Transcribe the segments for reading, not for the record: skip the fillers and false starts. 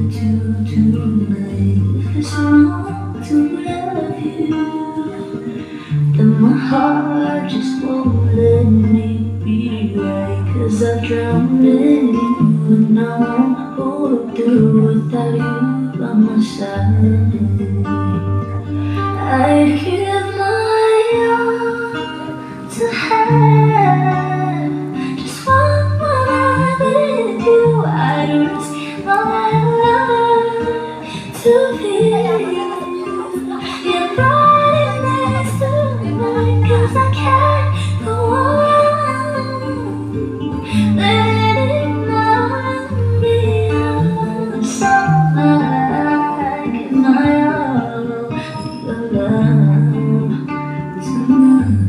tonight. If it's wrong to love you, then my heart just won't let me be right. 'Cause I've drowned in you and I won't pull through without you by my side. I'd give my all to have just one more night with you. I'd risk my life to feel your body next to mine. 'Cause I can't go on letting love be on. So I give my all to your love tonight.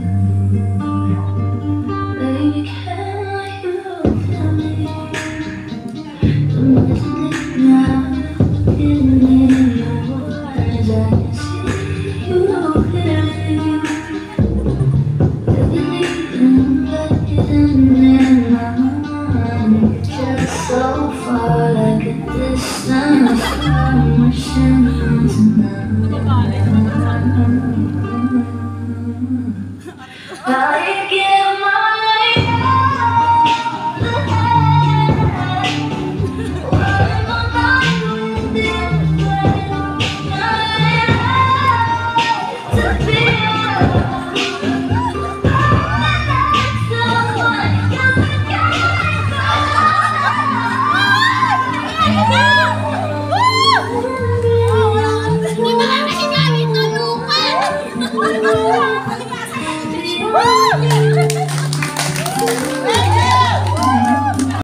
Baby, can you tell me the missing out in your eyes? I can see you clearly. Just so far, like a distance from wishing tonight. I give